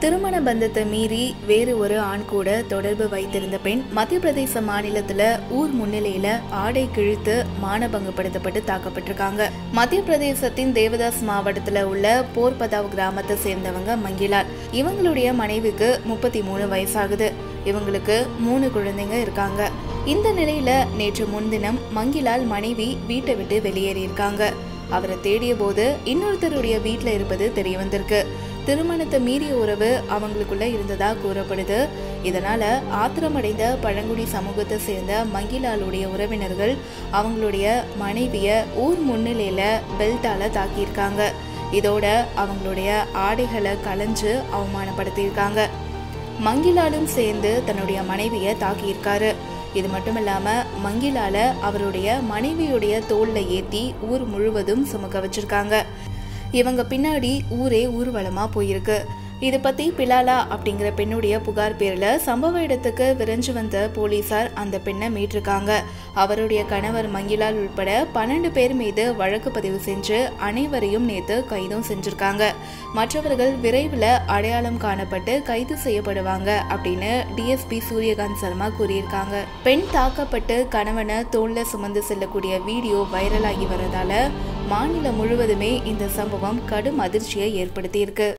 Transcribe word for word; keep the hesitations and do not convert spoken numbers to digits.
திருமண பந்தத்தை மீறி வேறு ஒரு ஆண் கூட தொடர்பு வைத்திருந்த பெண் மத்திய பிரதேச மாநிலத்துல ஊர் முன்னிலையில ஆடை கிழித்து மானபங்கப்படுத்தப்பட்டு தாக்கப்பட்டிருக்காங்க. மத்திய பிரதேசத்தின் தேவதாஸ் மாவட்டத்துல உள்ள போர்பதாவ் கிராமத்தை சேர்ந்தவங்க மங்கிலால். இவங்களுடைய மனைவிக்கு முப்பத்தி மூணு வயசாகுது. இவங்களுக்கு மூணு குழந்தைங்க இருக்காங்க. இந்த நிலையில நேற்று முன்தினம் மங்கிலால் மனைவி வீட்டை விட்டு வெளியேறியிருக்காங்க. அவரை தேடிய போது இன்னொருத்தருடைய வீட்டுல இருப்பது தெரிய வந்திருக்கு. திருமணத்தை மீறிய உறவு அவங்களுக்குள்ள இருந்ததா கூறப்படுது. இதனால ஆத்திரமடைந்த பழங்குடி சமூகத்தை சேர்ந்த மங்கிலாலுடைய உறவினர்கள் அவங்களுடைய மனைவிய ஊர் முன்னிலையில பெல்ட்டால தாக்கியிருக்காங்க. இதோட அவங்களுடைய ஆடைகளை களைஞ்சு அவமானப்படுத்தியிருக்காங்க. மங்கிலாலும் சேர்ந்து தன்னுடைய மனைவியை தாக்கியிருக்காரு. இது மட்டும் இல்லாம மங்கிலால அவருடைய மனைவியுடைய தோல்ல ஏத்தி ஊர் முழுவதும் சுமக்க வச்சிருக்காங்க. இவங்க பின்னாடி ஊரே ஊர்வலமா போயிருக்கு. இது பத்தி பிலாலா அப்படிங்கிற பெண்ணுடைய புகார் பேர்ல சம்பவ இடத்துக்கு விரைஞ்சு வந்த போலீசார் அந்த பெண்ணை மீட்டிருக்காங்க. அவருடைய கணவர் மங்கிலால் உட்பட பன்னெண்டு பேர் மீது வழக்கு பதிவு செஞ்சு அனைவரையும் நேத்து கைதும் செஞ்சிருக்காங்க. மற்றவர்கள் விரைவில் அடையாளம் காணப்பட்டு கைது செய்யப்படுவாங்க அப்படின்னு டிஎஸ்பி சூரியகாந்த் சர்மா கூறியிருக்காங்க. பெண் தாக்கப்பட்டு கணவனை தோல்ல சுமந்து செல்லக்கூடிய வீடியோ வைரலாகி வரதால மாநிலம் முழுவதுமே இந்த சம்பவம் கடும் அதிர்ச்சியை ஏற்படுத்தியிருக்கு.